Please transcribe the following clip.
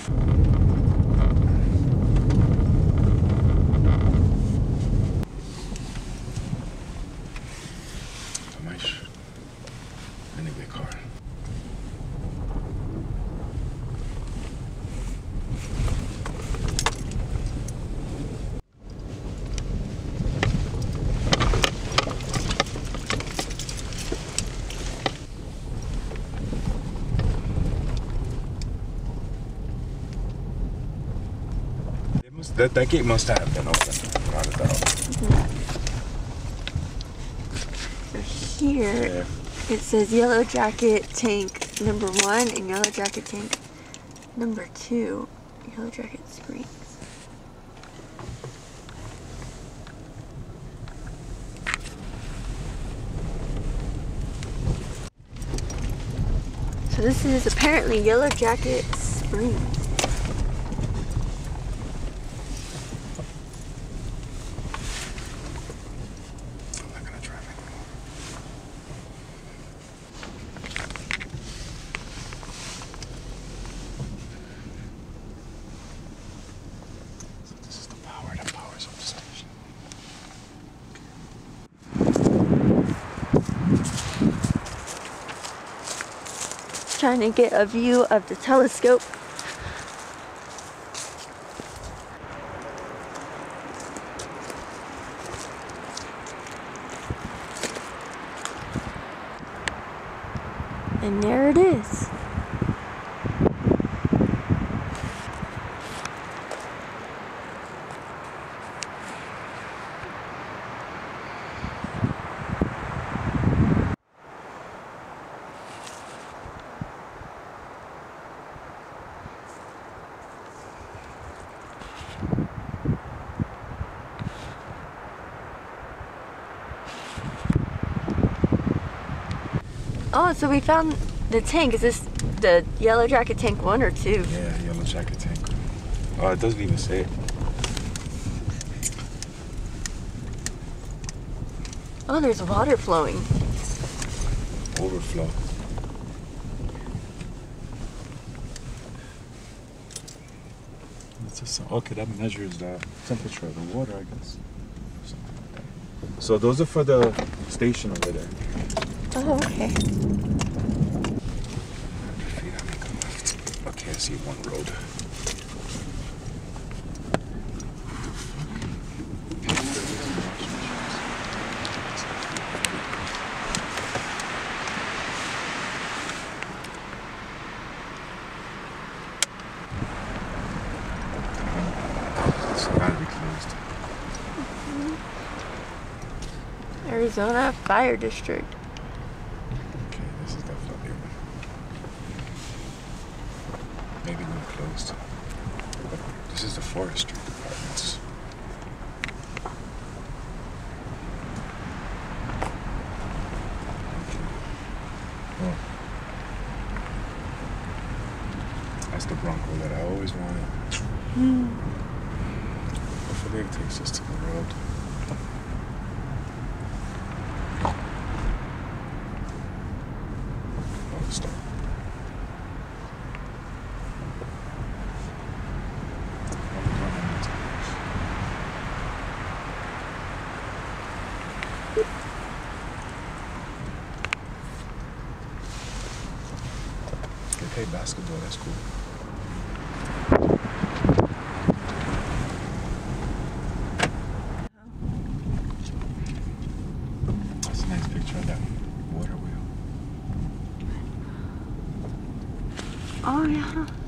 Nice. Anyway, car. That gate must have been open, without a doubt. So here, it says Yellow Jacket Tank number 1 and Yellow Jacket Tank number 2, Yellow Jacket Springs. So this is apparently Yellow Jacket Springs. Trying to get a view of the telescope. And there it is. Oh, so we found the tank. Is this the Yellow Jacket Tank 1 or 2? Yeah, Yellow Jacket Tank. Oh, it doesn't even say it. Oh, there's water flowing. Overflow. Okay, that measures the temperature of the water, I guess. Something like that. So those are for the station over there. Oh, okay. Okay, I see one road. It's gotta be closed. Arizona Fire District. Okay, this is definitely one. Maybe not closed. This is the forestry departments. Oh. That's the Bronco that I always wanted. Hopefully it takes us to the road. Oh, stop. They play basketball, that's cool. That's a nice picture of that water wheel. Oh, yeah.